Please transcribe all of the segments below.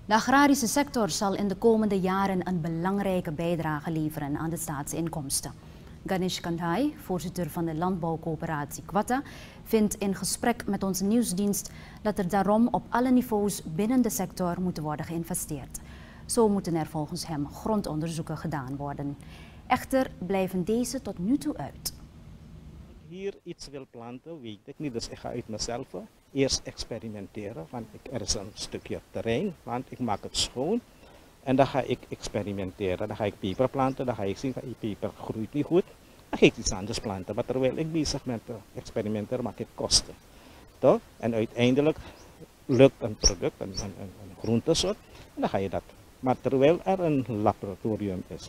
De agrarische sector zal in de komende jaren een belangrijke bijdrage leveren aan de staatsinkomsten. Ganesh Kandhai, voorzitter van de landbouwcoöperatie Kwata, vindt in gesprek met onze nieuwsdienst dat er daarom op alle niveaus binnen de sector moet worden geïnvesteerd. Zo moeten er volgens hem grondonderzoeken gedaan worden. Echter blijven deze tot nu toe uit. Hier iets wil planten, weet ik niet, dus ik ga uit mezelf eerst experimenteren, want er is een stukje terrein, want ik maak het schoon en dan ga ik experimenteren. Dan ga ik peper planten, dan ga ik zien van die peper groeit niet goed, dan ga ik iets anders planten. Maar terwijl ik bezig met experimenteren, maak ik kosten. Toch? En uiteindelijk lukt een product, een groentesoort, en dan ga je dat. Maar terwijl er een laboratorium is,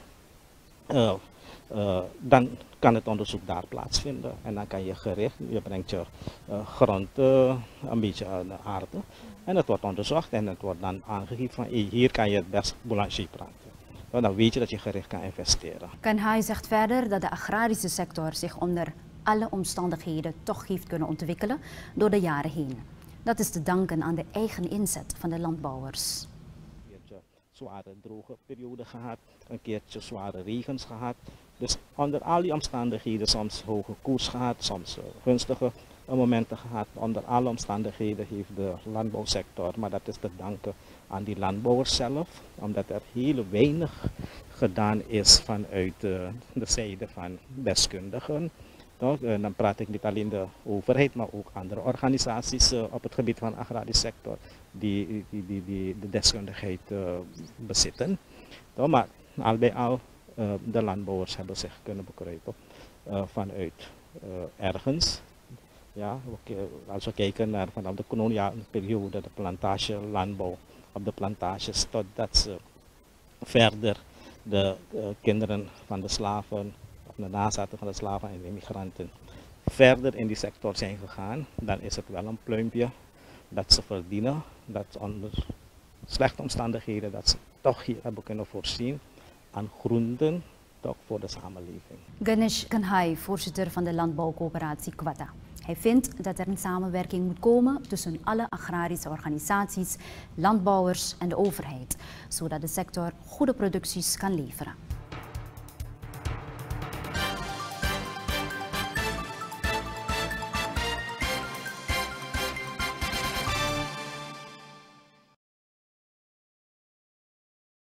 dan kan het onderzoek daar plaatsvinden en dan kan je gericht, je brengt je grond een beetje aan de aarde en het wordt onderzocht en het wordt dan aangegeven van hier kan je het best boulanger planten. Dan weet je dat je gericht kan investeren. Kandhai zegt verder dat de agrarische sector zich onder alle omstandigheden toch heeft kunnen ontwikkelen door de jaren heen. Dat is te danken aan de eigen inzet van de landbouwers. Een keertje zware droge periode gehad, een keertje zware regens gehad. Dus onder al die omstandigheden, soms hoge koers gehad, soms gunstige momenten gehad. Onder alle omstandigheden heeft de landbouwsector, maar dat is te danken aan die landbouwers zelf, omdat er heel weinig gedaan is vanuit de zijde van deskundigen. Dan praat ik niet alleen de overheid, maar ook andere organisaties op het gebied van de agrarische sector die de deskundigheid bezitten. Maar al bij al, de landbouwers hebben zich kunnen bekruipen vanuit ergens. Ja, als we kijken naar vanaf de koloniale periode, de plantagelandbouw op de plantages, totdat ze verder de kinderen van de slaven, of de nazaten van de slaven en de immigranten, verder in die sector zijn gegaan, dan is het wel een pluimpje dat ze verdienen, dat onder slechte omstandigheden, dat ze toch hier hebben kunnen voorzien aan groenten, toch voor de samenleving. Ganesh Kandhai, voorzitter van de landbouwcoöperatie Kwata. Hij vindt dat er een samenwerking moet komen tussen alle agrarische organisaties, landbouwers en de overheid, zodat de sector goede producties kan leveren.